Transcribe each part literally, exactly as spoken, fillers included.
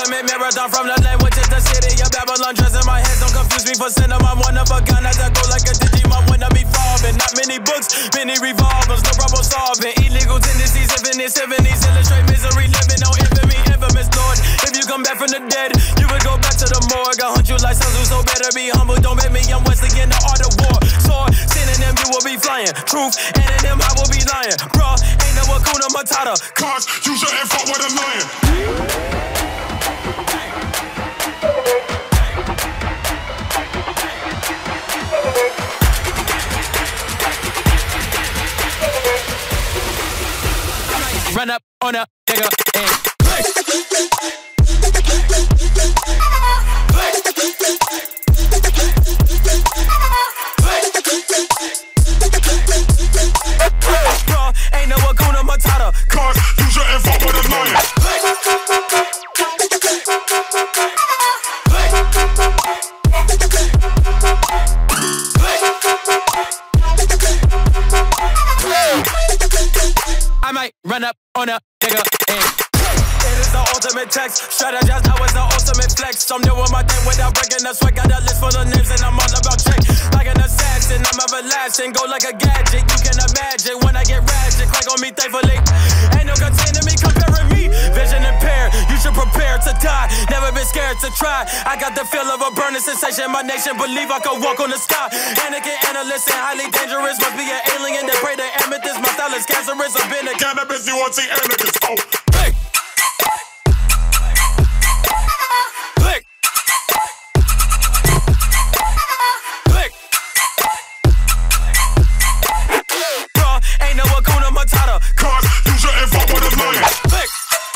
ultimate marathon from the land, which is the city of Babylon. Dressing my head, don't confuse me for sin. I'm one of a gun as I go like a Digimon when I be falling. Not many books, many revolvers, no problem solving. Illegal tendencies, infinite seventies, illustrate misery, living on infamy, infamous Lord. If you come back from the dead, you would go back to the morgue. I hunt you like Sun Tzu, so better be humble. Don't bet me, I'm Wesley in the art of war. Sword, sin in them, you will be flying. Truth, and in them, I will be lying. Bruh, ain't no Hakuna Matata. Cause you shouldn't fuck with a lion. Run up on a nigga and click. Bro, ain't no Hakuna Matata. Cause you shouldn't fuck with a lion. I might run up on a nigga and it is the ultimate text. Strategize now is the ultimate flex. I'm doing my thing without breaking the sweat. Got a list full of names and I'm all about check. Like an assassin, I'm everlasting. Go like a gadget, you can imagine. When I get ratchet, crank on me thankfully. Ain't no containing me, comparing me. Vision impaired, you should prepare to die. Never been scared to try. I got the feel of a burning sensation. My nation believe I could walk on the sky. Anakin, analyst, and highly dangerous. Must be an alien that pray to amethyst. My style is cancerous. I've been a Cannabis, you want to see Anakin's oh. click. Click. Click. Bro, ain't no Hakuna Matata. Cause you shouldn't fuck with a lion. Click.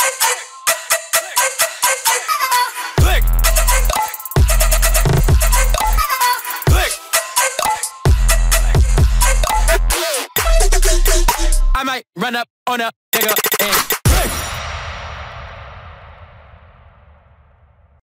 Click. Click. I might run up on a nigga and